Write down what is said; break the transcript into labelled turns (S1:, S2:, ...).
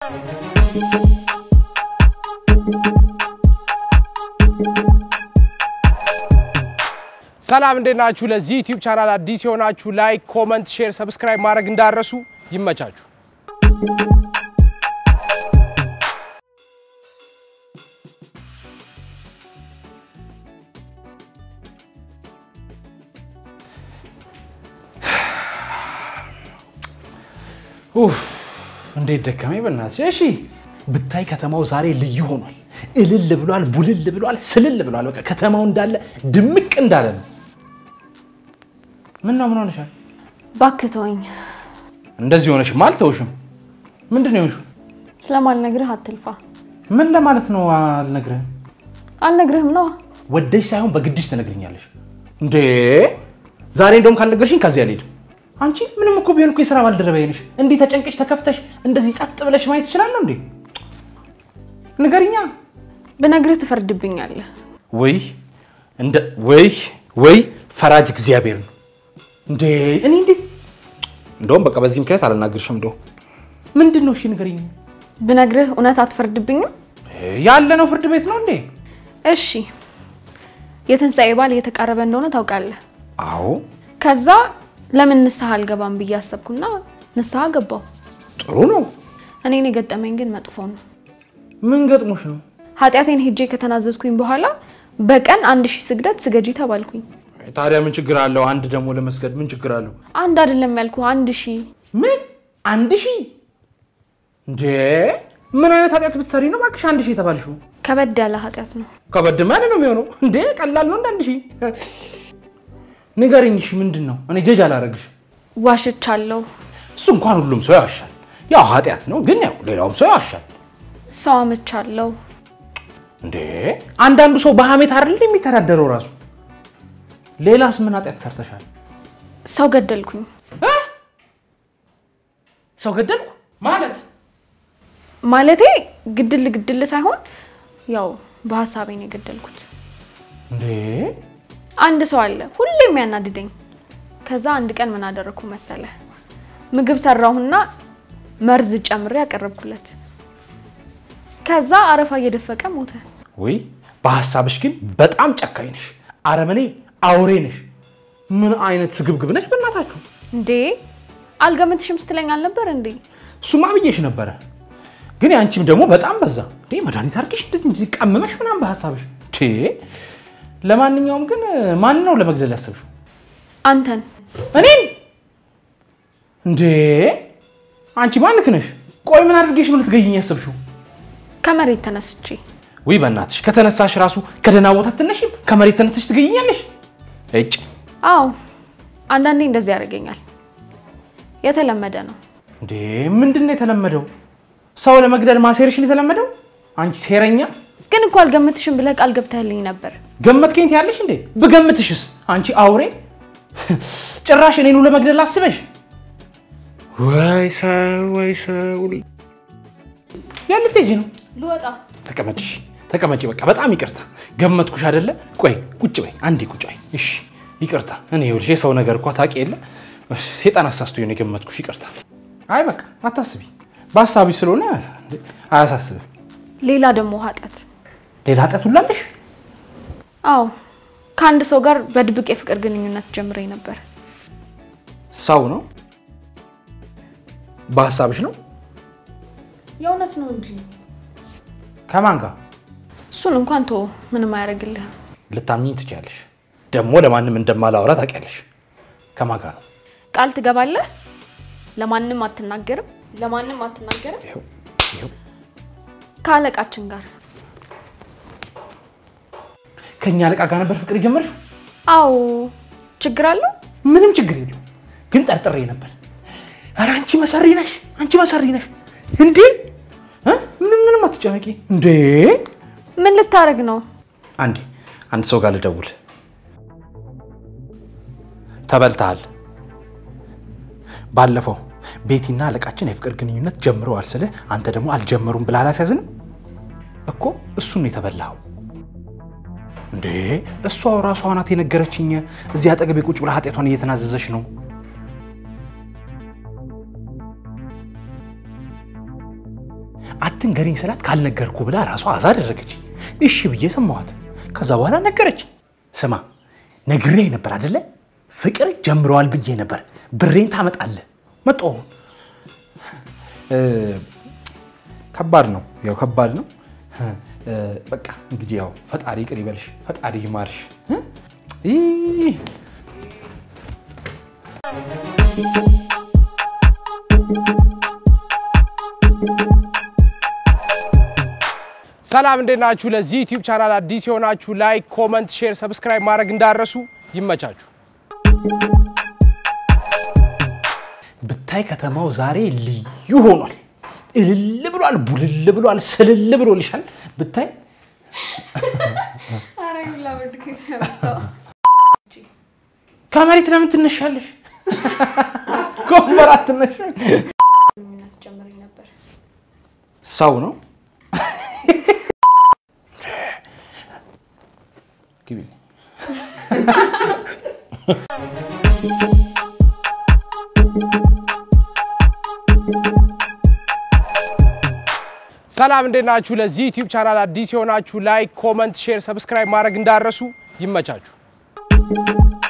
S1: ሰላም እንደናችሁ ለዚህ ዩቲዩብ ቻናል አዲስ የሆናችሁ ላይክ ኮሜንት ሼር ሰብስክራይብ ማድረግ እንዳረሱ ይመቻችሁ እንዴ ደከመኝ በእናትሽ እሺ ብታይ ከተማው ዛሬ ልዩ ሆኗል እልል ብሏል ቡልል ብሏል ስልል ብሏል በቃ ከተማው እንዳለ ድምቅ እንዳለ ነው ምን ሆነሻል
S2: ባክቶኝ
S1: እንደዚህ ሆነሽ ማልተውሽም ምንድነው ይሹ
S2: ስለማልነግርህ አትልፋ
S1: ምን ለማለት ነው
S2: አልነግርህም ነው
S1: ወደሽ ሳይሆን በግድሽ ተነግሪኛለሽ እንዴ ዛሬ እንደውም ካልነገርሽኝ ከዚህ አልሄድም አንቺ ምንም እኮ ቢሆን እኮ የሥራ ባልደረባዬ ነሽ እንዴ ተጨንቀሽ ተከፍተሽ እንደዚህ ጸጥ ብለሽ ማየት ይችላል እንዴ ንገሪኛ
S2: በነግርህ ትፈርድብኛለህ
S1: ወይ ፈራጅ እግዚአብሔር ነው እንዴ እኔ እንዴ እንደውም በቃ በዚህ ምክንያት አልናገርሽም እንደው ምንድነው እሺ ንገሪኝ
S2: በነግርህ እውነት አትፈርድብኝም
S1: ያለ ነው ፍርድ ቤት ነው እንዴ
S2: እሺ የትንሳኤ በዓል እየተቃረበ እንደሆነ ታውቃለህ
S1: አዎ
S2: ከዛ ለምን ንስሐ አልገባም በያሰብኩና ንስሐ ገባው
S1: ጥሩ ነው
S2: እኔን የገጠመኝ ግን መጥፎ ነው
S1: ምን ገጥሞሽ ነው
S2: ኃጢአቴን ሄጄ ከተናዘዝኩኝ በኋላ በቀን 1000 ስግደት ስገጂ ተባልኩኝ
S1: ታዲያ ምን ችግር አለው አንድ ደሞ ለመስገድ ምን ችግር አለው
S2: አንድ አይደለም ያልኩ 1000
S1: ምን 1000 እንዴ ምን አይነት ኃጢአት ብትሰሪ ነው ባክሽ 1000 ተባልሽው
S2: ከበድ ያለ ኃጢአት ነው
S1: ከበድ ማለት ነው የሚሆነው እንዴ ቀላል ነው እንደ 1000 ንገሪኝሽ ምንድነው እኔ ጀጅ አላረግሽ
S2: ዋሽቻለሁ
S1: እሱ እንኳን ሁሉም ሰው ያዋሻል ያው ኃጢአት ነው ግን ያው ሌላውም ሰው ያዋሻል
S2: ሰው አመቻለሁ
S1: እንዴ አንዳንዱ ሰው በሐሜት አይደል የሚተዳደረው ራሱ ሌላስ ምን ኃጢአት ሰርተሻል
S2: ሰው ገደልኩኝ
S1: ሰው ገደልኩ
S2: ማለቴ ግድል ሳይሆን ያው በሐሳቤ ነው ገደልኩት
S1: እንዴ
S2: አንድ ሰው አለ ሁሌም ያናድደኝ ከዛ አንድ ቀን ምን አደረኩ መሰለ ምግብ ሰራውና መርዝ ጨምሬ ያቀርብኩለት ከዛ አረፋ እየደፈቀ ሞተ
S1: ወይ በሐሳብሽ ግን በጣም ጨካኝ ነሽ አረመኔ አውሬ ነሽ ምን አይነት ስግብግብ ነሽ በእናታችሁ
S2: እንዴ አልገምትሽም ስትለኝ አልነበር እንዴ
S1: ሱማ ብዬሽ ነበር ግን ያንቺም ደግሞ በጣም በዛ እንዴ መድኃኒት አርግሽ እንደዚህ ቀመመሽ ምናም በሐሳብሽ ለማንኛውም ግን ማን ነው ለመግደል ያሰብሽው
S2: አንተን
S1: እኔን እንዴ አንቺ ማንክ ነሽ ቆይ ምን አድርገሽ ነው ልትገይኝ ያሰብሽው
S2: ከመሬት ተነስቼ
S1: ወይ በእናትሽ ከተነሳሽ ራሱ ከደና ቦታ ተነሽም ከመሬት ተነስተሽ ትገይኛለሽ እጭ
S2: አው አንዳንዴ እንደዚህ ያደርገኛል የተለመደ ነው
S1: እንዴ ምንድነው የተለመደው ሰው ለመግደል ማሴርሽን የተለመደው አንቺ ሴረኛ
S2: ግን እኮ አልገምትሽም ብለህ ቃል ገብተህልኝ ነበር
S1: ገመትከኝ ያለሽ እንዴ በገምትሽስ አንቺ አውሬ ጭራሽ እኔን ለመግደል አስበሽ ወይ ሰው ያልተጂ ነው
S2: ልወጣ
S1: ተቀመጪ በቃ በጣም ይቅርታ ገመትኩሽ አይደለ ቆይ ቁጭ በይ አንዴ ቁጭ በይ እሺ ይቅርታ እኔ ይኸውልሽ የሰው ነገር እኮ ታውቂ የለ ሰይጣን አሳስቶኝ ነው ገመትኩሽ ይቅርታ አይ በቃ አታስቢ በሐሳቢ ስለሆነ አያሳስብ
S2: ሌላ ደሞ ኃጢአት
S1: ሁላልሽ
S2: አው ከአንድ ሰው ጋር በድብቅ የፍቅር ግንኙነት ጀምሬ ነበር
S1: ሰው ነው በሐሳብሽ ነው
S2: የእውነት ነው እንጂ
S1: ከማን ጋር
S2: እሱን እንኳን ተው ምንም አያረግልህ
S1: ልታምኚኝ ትችያለሽ ደሞ ለማንም እንደማላወራ ታውቂያለሽ ከማን ጋር ነው
S2: ቃል ትገባለህ ለማንም አትናገርም
S1: ይሄው
S2: ካለቃችን ጋር
S1: ከኛ አለቃ ጋር ነበር ፍቅር ጀመርሽ
S2: አው ችግር አለ
S1: ምንም ችግር የለው ግን ጠርጥሬ ነበር አረ አንቺ መሰሪ ነሽ እንዴ ምንም አትጨነቂ እንዴ
S2: ምን ልታረግ ነው
S1: አንድ ሰው ጋር ልደውል ተበልታል ባለፈው ቤቲና አለቃችን የፍቅር ግንኙነት ጀምረዋል ስለ አንተ ደግሞ አልጀመሩም ብላ አላሳዝንም እኮ እሱን የተበላው እንዴ እሷው ራሷ ናት የነገረችኝ እዚህ አጠገቤ ቁጭ ብላ ኃጢያቷን እየተናዘዘች ነው አትንገሪኝ ስላት ካልነገርኩ ብላ ራሷ አዛ አደረገች እሺ ብዬ ሰማዋት ከዛ በኋላ ነገረች ስማ ነግሬ ነበር አይደለ ፍቅር ጀምሯል ብዬ ነበር ብሬን ታመጣለህ መጣ ከባድ ነው ያው ከባድ ነው በቃ እንግዲህ ያው ፈጣሪ ይቅር ይበልሽ ፈጣሪ ይማርሽ ሰላም እንደናችሁ ለዚህ ዩቲዩብ ቻናል አዲስ ሆናችሁ ላይክ ኮሜንት ሼር ሰብስክራይብ ማድረግ እንዳረሱ ይመቻችሁ ብታይ ከተማው ዛሬ ልዩ ሆኗል እልል ብሏል ቡልል ብሏል ስልል ብሎልሻል ብታይ
S2: አራይ ላወድ ከሰራው
S1: ካሜራት ለምን ትነሻለሽ ኮምበራት ትነሽ
S2: ምን አስጀምረኝ ነበር
S1: ሰው ነው ግቢ ሰላም እንደናችሁ ለዚህ ዩቲዩብ ቻናል አዲስ ሆናችሁ ላይክ ኮሜንት ሼር ሰብስክራይብ ማድረግ እንዳረሱ ይመቻችሁ